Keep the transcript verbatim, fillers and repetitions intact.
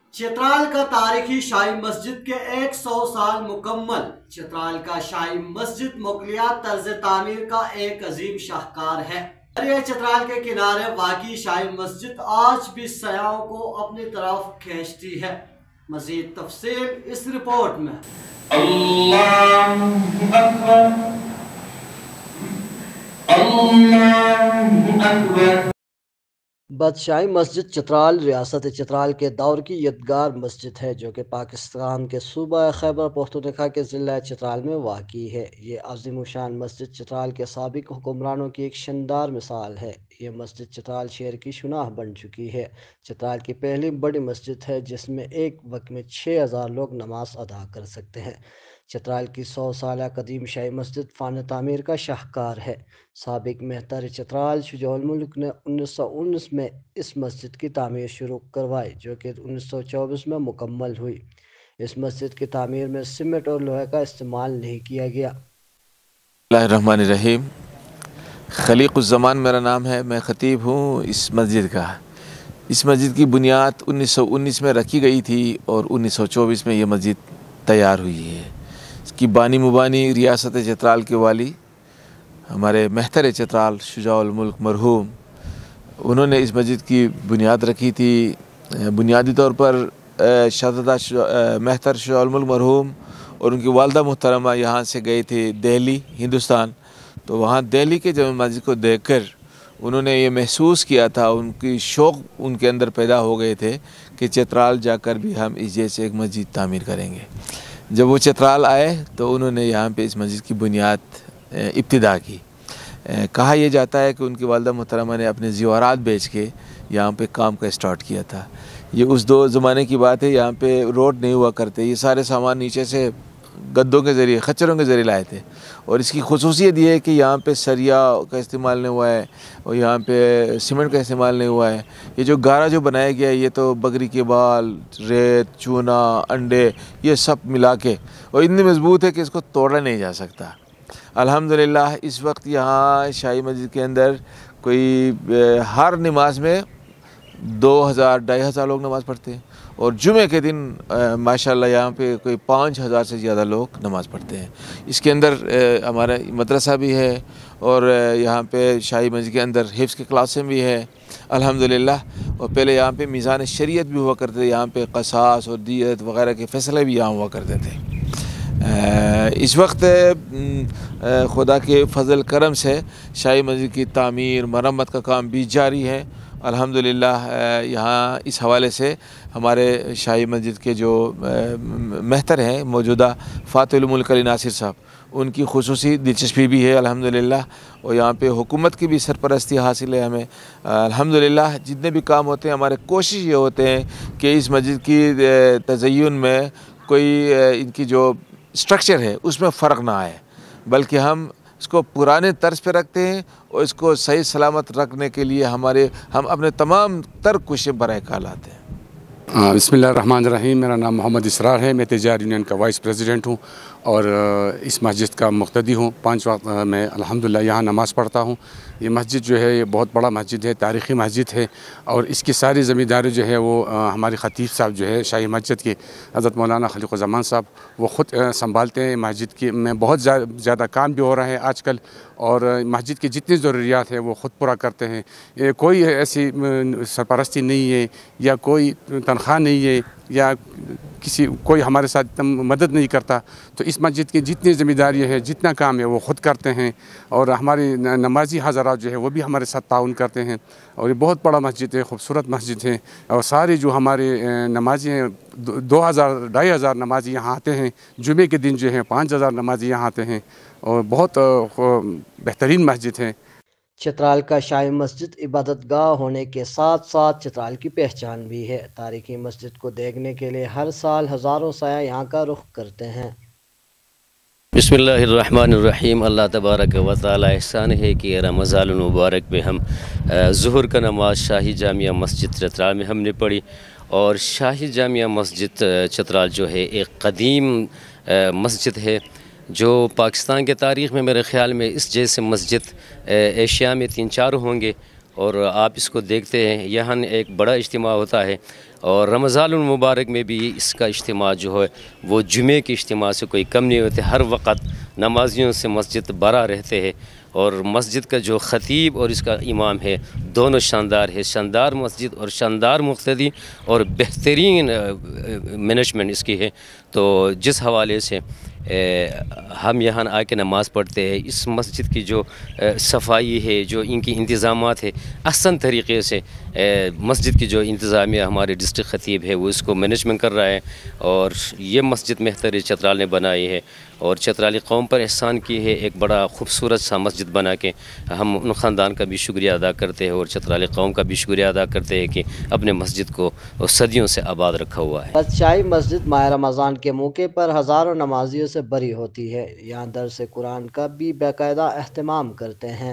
چترال کا تاریخی شاہی مسجد کے ایک سو سال مکمل۔ چترال کا شاہی مسجد مغلیہ طرز تعمیر کا ایک عظیم شاہکار ہے۔ دریائے چترال کے کنارے واقع شاہی مسجد آج بھی سیاحوں کو اپنی طرف کھینچتی ہے۔ مزید تفصیل اس رپورٹ میں۔ اللہ اکبر، اللہ اکبر۔ بادشاہی مسجد چترال ریاست چترال کے دور کی یادگار مسجد ہے جو کہ پاکستان کے صوبہ خیبر پختونخوا کے ضلع چترال میں واقع ہے۔ یہ عظیم الشان مسجد چترال کے سابق حکمرانوں کی ایک شاندار مثال ہے۔ یہ مسجد چترال شہر کی شناخت بن چکی ہے۔ چترال کی پہلی بڑی مسجد ہے جس میں ایک وقت میں چھ ہزار لوگ نماز ادا کر سکتے ہیں۔ چترال کی سو سالہ قدیم شاہی مسجد فن تعمیر کا شاہکار ہے۔ سابق مہتر چترال شجاع الملک نے انیس سو انیس میں اس مسجد کی تعمیر شروع کروائی جو کہ انیس سو چوبیس میں مکمل ہوئی۔ اس مسجد کی تعمیر میں سیمنٹ اور لوہے کا استعمال نہیں کیا گیا۔ بسم اللہ الرحمن الرحیم۔ خلیق الزمان میرا نام ہے، میں خطیب ہوں اس مسجد کا۔ اس مسجد کی بنیاد انیس سو انیس میں رکھی گئی تھی اور انیس سو چوبیس میں یہ مسجد تیار ہوئی ہے۔ اس کی بانی مبانی ریاست چترال کے والی ہمارے مہتر چترال شجاع الملک مرحوم، انہوں نے اس مسجد کی بنیاد رکھی تھی۔ بنیادی طور پر شہزادہ مہتر شجاع الملک مرحوم اور ان کی والدہ محترمہ یہاں سے گئے تھے دہلی ہندوستان، تو وہاں دہلی کے جامع مسجد کو دیکھ کر انہوں نے یہ محسوس کیا تھا، ان کی شوق ان کے اندر پیدا ہو گئے تھے کہ چترال جا کر بھی ہم اس جیسے ایک مسجد تعمیر کریں گے۔ جب وہ چترال آئے تو انہوں نے یہاں پہ اس مسجد کی بنیاد ابتدا کی۔ کہا یہ جاتا ہے کہ ان کی والدہ محترمہ نے اپنے زیورات بیچ کے یہاں پہ کام کا اسٹارٹ کیا تھا۔ یہ اس دو زمانے کی بات ہے، یہاں پہ روڈ نہیں ہوا کرتے، یہ سارے سامان نیچے سے گدوں کے ذریعے خچروں کے ذریعے لائے تھے، اور اس کی خصوصیت یہ ہے کہ یہاں پہ سریا کا استعمال نہیں ہوا ہے اور یہاں پہ سیمنٹ کا استعمال نہیں ہوا ہے۔ یہ جو گارا جو بنایا گیا ہے یہ تو بکری کے بال، ریت، چونا، انڈے یہ سب ملا کے، اور اتنی مضبوط ہے کہ اس کو توڑا نہیں جا سکتا۔ الحمدللہ اس وقت یہاں شاہی مسجد کے اندر کوئی ہر نماز میں دو ہزار ڈھائی ہزار لوگ نماز پڑھتے ہیں، اور جمعے کے دن ماشاءاللہ یہاں پہ کوئی پانچ ہزار سے زیادہ لوگ نماز پڑھتے ہیں۔ اس کے اندر ہمارا مدرسہ بھی ہے، اور یہاں پہ شاہی مسجد کے اندر حفظ کی کلاسیں بھی ہے الحمدللہ۔ اور پہلے یہاں پہ میزان شریعت بھی ہوا کرتے تھے، یہاں پہ قصاص اور دیت وغیرہ کے فیصلے بھی یہاں ہوا کرتے تھے۔ اس وقت خدا کے فضل کرم سے شاہی مسجد کی تعمیر مرمت کا کام بھی جاری ہے الحمدللہ۔ یہاں اس حوالے سے ہمارے شاہی مسجد کے جو مہتر ہیں موجودہ فاتح الملک علی ناصر صاحب، ان کی خصوصی دلچسپی بھی ہے الحمدللہ، اور یہاں پہ حکومت کی بھی سرپرستی حاصل ہے ہمیں الحمدللہ۔ جتنے بھی کام ہوتے ہیں ہمارے کوشش یہ ہوتے ہیں کہ اس مسجد کی تزئین میں کوئی ان کی جو اسٹرکچر ہے اس میں فرق نہ آئے، بلکہ ہم اس کو پرانے طرز پہ رکھتے ہیں، اور اس کو صحیح سلامت رکھنے کے لیے ہمارے ہم اپنے تمام تر کوششیں برائے کار لاتے ہیں۔ بسم اللہ الرحمن الرحیم۔ میرا نام محمد اسرار ہے، میں تجار یونین کا وائس پریزیڈنٹ ہوں اور اس مسجد کا مقتدی ہوں۔ پانچ وقت میں الحمدللہ یہاں نماز پڑھتا ہوں۔ یہ مسجد جو ہے یہ بہت بڑا مسجد ہے، تاریخی مسجد ہے، اور اس کی ساری ذمہ داری جو ہے وہ ہمارے خطیب صاحب جو ہے شاہی مسجد کے حضرت مولانا خلیق الزمان صاحب وہ خود سنبھالتے ہیں۔ مسجد کی میں بہت زیادہ کام بھی ہو رہا ہے آج کل، اور مسجد کی جتنی ضروریات ہیں وہ خود پورا کرتے ہیں۔ کوئی ایسی سرپرستی نہیں ہے یا کوئی تنخواہ نہیں ہے یا کسی کوئی ہمارے ساتھ مدد نہیں کرتا، تو اس مسجد کی جتنی ذمہ داری ہے جتنا کام ہے وہ خود کرتے ہیں، اور ہماری نمازی حضرات جو ہے وہ بھی ہمارے ساتھ تعاون کرتے ہیں۔ اور یہ بہت بڑا مسجد ہے، خوبصورت مسجد ہے، اور سارے جو ہمارے نمازی ہیں دو ہزار ڈھائی ہزار نمازی یہاں آتے ہیں۔ جمعے کے دن جو ہے پانچ ہزار نمازی یہاں آتے ہیں، اور بہت بہترین مسجد ہے۔ چترال کا شاہی مسجد عبادت گاہ ہونے کے ساتھ ساتھ چترال کی پہچان بھی ہے۔ تاریخی مسجد کو دیکھنے کے لیے ہر سال ہزاروں سیاح یہاں کا رخ کرتے ہیں۔ بسم اللہ الرحمن الرحیم۔ اللہ تبارک و تعالی احسان ہے کہ رمضان المبارک میں ہم ظہر کا نماز شاہی جامعہ مسجد چترال میں ہم نے پڑھی، اور شاہی جامعہ مسجد چترال جو ہے ایک قدیم مسجد ہے جو پاکستان کے تاریخ میں میرے خیال میں اس جیسے مسجد ایشیا میں تین چار ہوں گے، اور آپ اس کو دیکھتے ہیں یہاں ایک بڑا اجتماع ہوتا ہے، اور رمضان المبارک میں بھی اس کا اجتماع جو ہے وہ جمعے کے اجتماع سے کوئی کم نہیں ہوتے، ہر وقت نمازیوں سے مسجد بھرا رہتے ہیں، اور مسجد کا جو خطیب اور اس کا امام ہے دونوں شاندار ہے، شاندار مسجد اور شاندار مقتدی اور بہترین مینجمنٹ اس کی ہے۔ تو جس حوالے سے ہم یہاں آ کے نماز پڑھتے ہیں، اس مسجد کی جو صفائی ہے، جو ان کی انتظامات ہے، احسن طریقے سے مسجد کی جو انتظامیہ ہمارے ڈسٹرکٹ خطیب ہے وہ اس کو مینجمنٹ کر رہا ہے، اور یہ مسجد مہتر چترال نے بنائی ہے، اور چترالی قوم پر احسان کی ہے ایک بڑا خوبصورت سا مسجد بنا کے۔ ہم ان خاندان کا بھی شکریہ ادا کرتے ہیں اور چترالی قوم کا بھی شکریہ ادا کرتے ہیں کہ اپنے مسجد کو صدیوں سے آباد رکھا ہوا ہے۔ بادشاہی مسجد ماہ رمضان کے موقع پر ہزاروں نمازیوں سے بھری ہوتی ہے، یہاں درس قرآن کا بھی باقاعدہ اہتمام کرتے ہیں۔